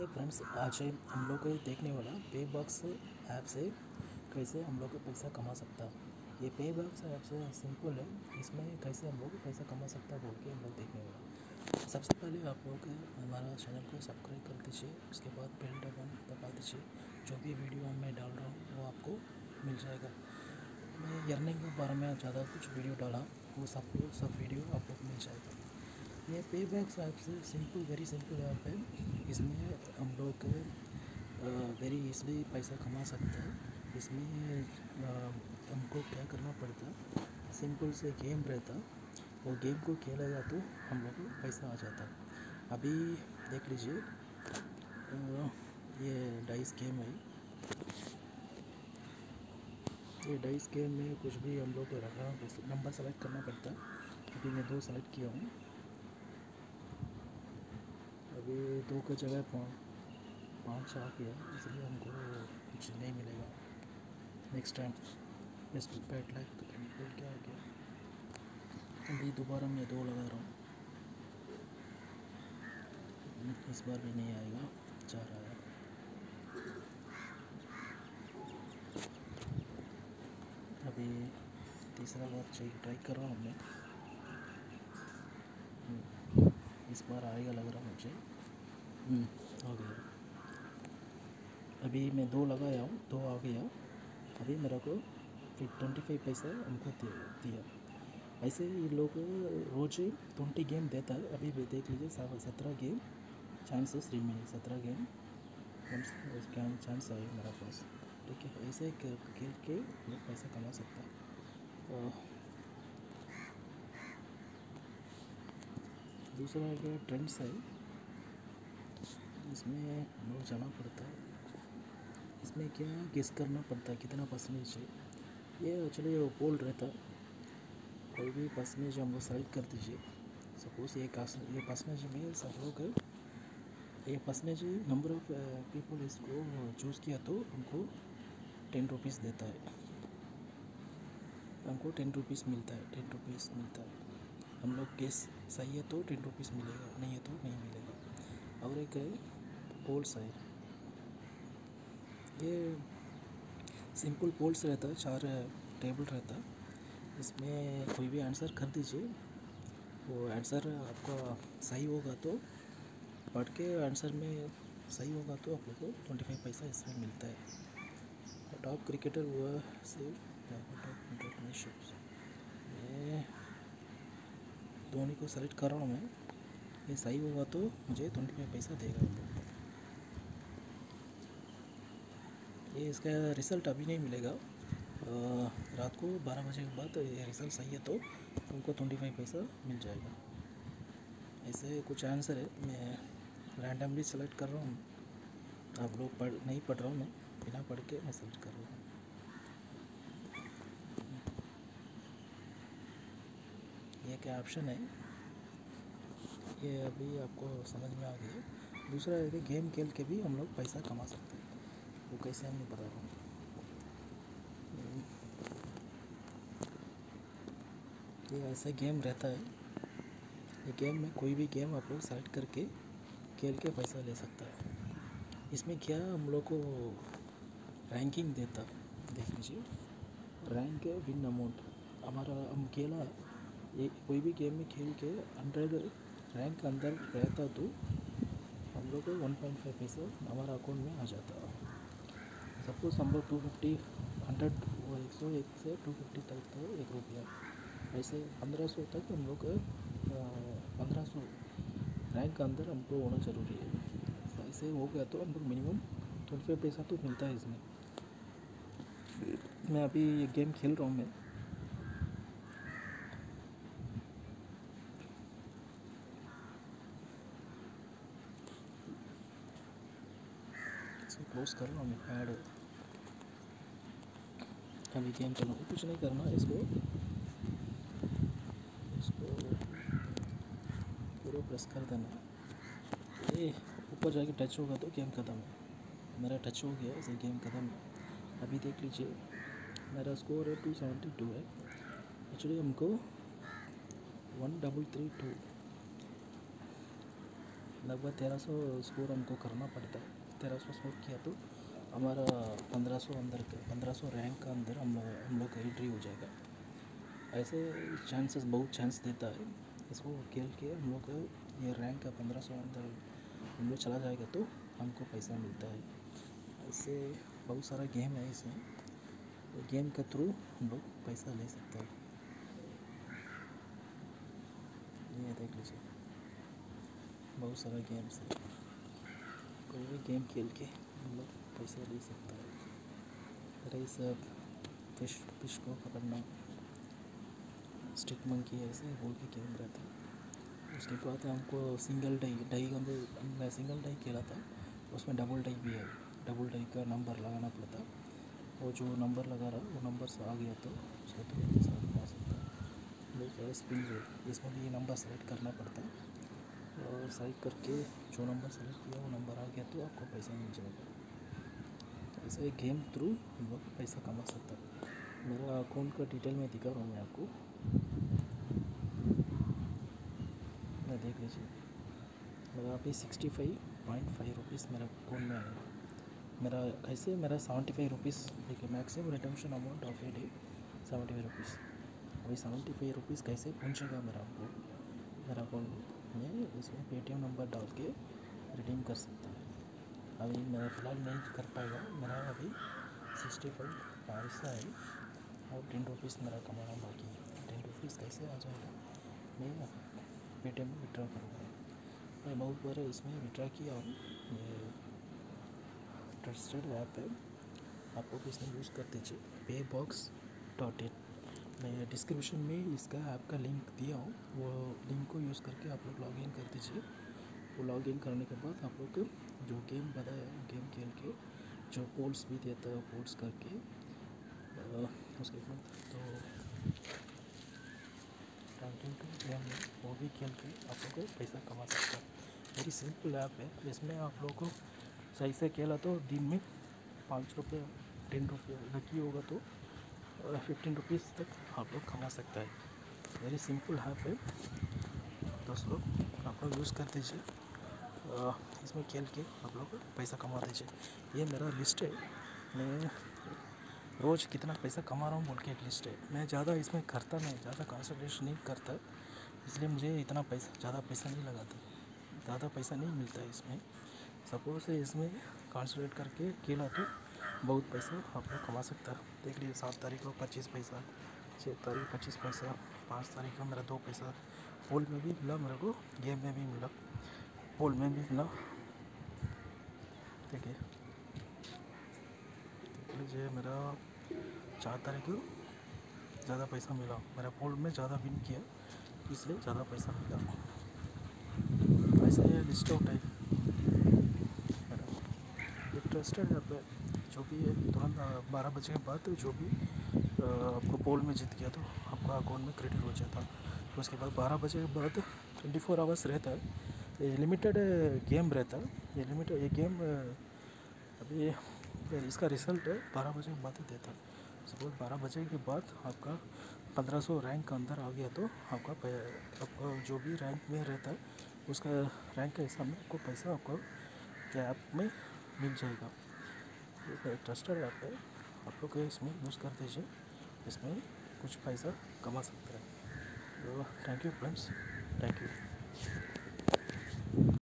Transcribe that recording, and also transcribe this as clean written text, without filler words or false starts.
नमस्ते फ्रेंड्स, आज हम लोग देखने वाला पे बॉक्स ऐप से कैसे हम लोग पैसा कमा सकता। ये पे बॉक्स ऐप से सिंपल है, इसमें कैसे हम लोग पैसा कमा सकता बोल के हम लोग देखने वाला। सबसे पहले आप लोग हमारा चैनल को सब्सक्राइब कर दीजिए, उसके बाद बेल बटन दबा दीजिए। जो भी वीडियो मैं डाल रहा हूँ वो आपको मिल जाएगा। मैं अर्निंग के बारे में ज़्यादा कुछ वीडियो डाला, वो सब वीडियो आप लोग मिल जाएगा। ये पे बॉक्स ऐप से वेरी सिंपल ऐप है। इसमें हम लोग वेरी इजली पैसा कमा सकता है। इसमें हमको क्या करना पड़ता, सिंपल से गेम रहता, वो गेम को खेला जाए तो हम लोग को पैसा आ जाता। अभी देख लीजिए, ये डाइस गेम है। ये डाइस गेम में कुछ भी हम लोग रखना, नंबर सेलेक्ट करना पड़ता। अभी मैं 2 सेलेक्ट किया हूँ। अभी 2 की जगह 5 आ गया, इसलिए हमको कुछ नहीं मिलेगा। Next time best bad luck क्या आ गया। अभी दोबारा मैं 2 लगा रहा हूँ, इस बार भी नहीं आएगा, 4 आया। अभी तीसरा बार ट्राई कर रहा हूँ मैं, इस बार आएगा लग रहा मुझे। आ गया। अभी मैं 2 लगाया हूँ, 2 आ गया। अभी मेरा को फिर 25 पैसा हमको दिया। ऐसे ये लोग रोज 20 गेम देता है। अभी भी देख लीजिए, 17 game chances remaining, 17 game chance आए मेरा पास। ठीक है, ऐसे खेल के लोग पैसा कमा सकता है। दूसरा आ गया ट्रेंड्स है। इसमें हम लोग जाना पड़ता है। इसमें क्या गेस करना पड़ता है कितना परसेंटेज है। ये एक्चुअली वो पोल रहता, कोई भी परसेंटेज हम लोग सेलेक्ट कर दीजिए। सपोज ये परसेंटेज में सब लोग ये परसेंटेज नंबर ऑफ पीपल इसको चूज़ किया तो हमको 10 रुपीज़ देता है। हमको 10 रुपीज़ मिलता है, 10 रुपीज़ मिलता है। हम लोग गेस सही है तो 10 रुपीज़ मिलेगा, नहीं है तो नहीं मिलेगा। और एक है पोल्स है। ये सिंपल पोल्स रहता है, 4 टेबल रहता है। इसमें कोई भी आंसर कर दीजिए, वो आंसर आपका सही होगा तो पढ़ के आंसर में सही होगा तो आप लोग को 25 पैसा इसमें मिलता है। टॉप क्रिकेटर हुआ से मैं धोनी को सेलेक्ट कर रहा हूँ मैं। ये सही होगा तो मुझे 25 पैसा देगा। ये इसका रिज़ल्ट अभी नहीं मिलेगा, रात को 12 बजे के बाद ये रिज़ल्ट सही है तो उनको 25 पैसा मिल जाएगा। ऐसे कुछ आंसर है, मैं रैंडमली सेलेक्ट कर रहा हूँ। आप लोग नहीं पढ़ रहा हूँ, मैं बिना पढ़ के मैं सेलेक्ट कर रहा हूँ। ये क्या ऑप्शन है, ये अभी आपको समझ में आ गया। दूसरा है कि गेम खेल के भी हम लोग पैसा कमा सकते हैं, वो कैसे हम बता रहा हूँ। ये ऐसा गेम रहता है। ये गेम में कोई भी गेम आप लोग सेलेक्ट करके खेल के पैसा ले सकता है। इसमें क्या हम लोग को रैंकिंग देता, देख लीजिए, रैंक है विन अमाउंट। हमारा हम खेला ये कोई भी गेम में खेल के 100 रैंक अंदर रहता तो हम लोग को 1.5 पैसा हमारा अकाउंट में आ जाता। सपोज हम लोग 250 100 101 से 250 तक तो 1 रुपया, ऐसे 1500 तक हम लोग 1500 रैंक अंदर हमको होना ज़रूरी है। ऐसे हो गया तो हम लोग मिनिमम 25 पैसा तो मिलता है इसमें। मैं अभी ये गेम खेल रहा हूँ मैं। इसको क्लोज कर रहा हूँ मैं, ऐड अभी गेम चल रहा हूँ। कुछ नहीं करना, इसको पूरा प्रेस कर देना। ये ऊपर जाके टच होगा तो गेम ख़त्म है। मेरा टच हो गया, इसे गेम ख़त्म है। अभी देख लीजिए, मेरा स्कोर है 272 है। एक्चुअली हमको 1332 लगभग 1300 स्कोर हमको करना पड़ता है। 1300 स्कोर किया तो हमारा 1500 अंदर का 1500 रैंक का अंदर हम लोग का एंट्री हो जाएगा। ऐसे चांसेस बहुत चांस देता है। इसको खेल के हम लोग ये रैंक का 1500 अंदर हम लोग चला जाएगा तो हमको पैसा मिलता है। ऐसे बहुत सारा गेम है इसमें, गेम के थ्रू हम लोग पैसा ले सकते हैं। ये देख लीजिए, बहुत सारा गेम्स है, कोई भी गेम खेल के हम लोग पैसा ले सकता है। रेस अप, फिश को पकड़ना, स्टिक मंकी ऐसे बोल के गेम रहता है। उसके बाद हमको सिंगल डाई मैं सिंगल डाई खेला था, उसमें डबल डाई भी है। डबल डाई का नंबर लगाना पड़ता, और जो नंबर लगा रहा वो नंबर से आ गया तो उसका तो पैसा कमा सकता है। स्पिन रेट, इसमें भी ये नंबर सेलेक्ट करना पड़ता है, और सेलेक्ट करके जो नंबर सेलेक्ट किया वो नंबर आ गया तो आपको पैसा मिल जाएगा। ऐसे गेम थ्रू हम लोग पैसा कमा सकता है। मेरा अकाउंट का डिटेल में दिखा रहा हूँ मैं आपको, मैं देख लीजिए। मेरा अभी 65.5 रुपीज़ मेरा अकाउंट में आया। मेरा कैसे मेरा 75 रुपीज़, देखिए maximum redemption amount of a day 75 rupees. अभी 75 रुपीज़ कैसे पहुँचेगा मेरा अकाउंट में इसमें पेटीएम नंबर डाल के रिडीम कर सकता है। अभी मेरा फ़िलहाल नहीं कर पाएगा, मेरा अभी 65 पैसा है और 10 रुपीज़ मेरा कमाना बाकी है। 10 रुपीज़ कैसे आ जाएगा, मैं पेटीएम में विड्रॉ करूँगा। मैं बहुत बार इसमें विड्रॉ किया हूँ। ये ट्रस्टेड ऐप है, आप लोग इसमें यूज़ कर दीजिए, paybox.in। मैं डिस्क्रिप्शन में इसका ऐप का लिंक दिया हूँ, वो लिंक को यूज़ करके आप लोग लॉगिन कर दीजिए। वो लॉगिन करने के बाद आप लोग जो गेम बताया वो गेम खेल के, जो पोल्स भी देता है पोल्स करके उसके बाद तो रैंकिंग टू गेम है वो भी खेल के आप लोग को पैसा कमा सकता है। वेरी सिंपल ऐप है, जिसमें आप लोग को सही से खेला तो दिन में 5 रुपये 10 रुपये लकी होगा तो 15 रुपीज़ तक आप लोग कमा सकता है। वेरी सिंपल ऐप है दोस्त लोग, आप लोग यूज़ कर दीजिए। इसमें खेल के आप लोग पैसा कमा दीजिए। ये मेरा लिस्ट है, मैं रोज़ कितना पैसा कमा रहा हूँ बोल के एक लिस्ट है। मैं ज़्यादा इसमें करता नहीं, ज़्यादा कंसंट्रेशन नहीं करता, इसलिए मुझे इतना पैसा ज़्यादा पैसा नहीं लगाता, ज़्यादा पैसा नहीं मिलता है इसमें। सपोज इसमें कंसंट्रेट करके खेला तो बहुत पैसा आप लोग कमा सकता है। देख लीजिए 7 तारीख को 25 पैसा, 6 तारीख 25 पैसा, 5 तारीख को मेरा 2 पैसा पोल में भी मिला, मेरे को गेम में भी मिला, पोल में भी मिला। देखिए देख लीजिए, मेरा 4 तारीख को ज़्यादा पैसा मिला, मेरा पोल में ज़्यादा विन किया इसलिए ज़्यादा पैसा मिला। ऐसा ये लिस्ट आउट है मेरा, ये ट्रस्टेड ऐप है। जो भी है तुरंत 12 बजे के बाद जो भी आपको पोल में जीत गया तो आपका अकाउंट में क्रेडिट हो जाता। तो उसके बाद 12 बजे के बाद 24 आवर्स रहता है, ये लिमिटेड गेम रहता है। ये गेम अभी इसका रिज़ल्ट 12 बजे के बाद ही देता है। सपोज 12 बजे के बाद आपका 1500 रैंक का अंदर आ गया तो आपका जो भी रैंक में रहता है उसका रैंक के हिसाब में आपको पैसा आपको ऐप में मिल जाएगा। ये ट्रस्टेड ऐप है, आप लोग इसमें यूज़ कर दीजिए, इसमें कुछ पैसा कमा सकते हैं। तो thank you friends, thank you.